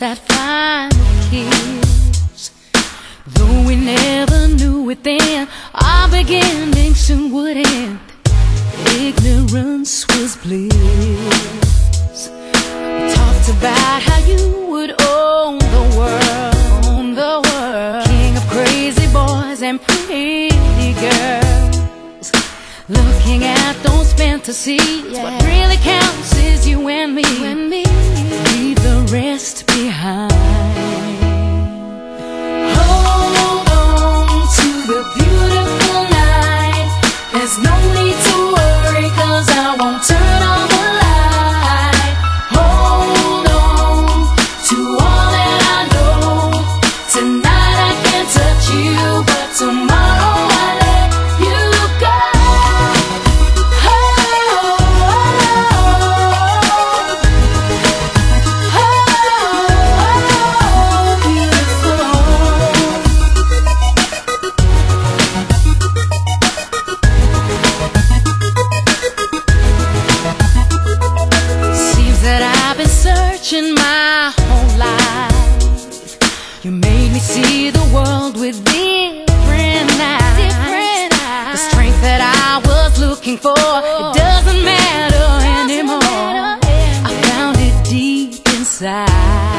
that final kiss. Though we never knew it then, our beginning soon would end. Ignorance was bliss. We talked about how you would own the world, king of crazy boys and pretty girls. Looking at those fantasies, what really counts is you and me. Leave the rest behind. Hold on to the beautiful night. There's no need to worry, 'cause I won't turn on the light. Hold on to all that I know. Tonight I can't touch you, but tomorrow I let you go. Searching my whole life, you made me see the world with different eyes. The strength that I was looking for, it doesn't matter anymore. I found it deep inside.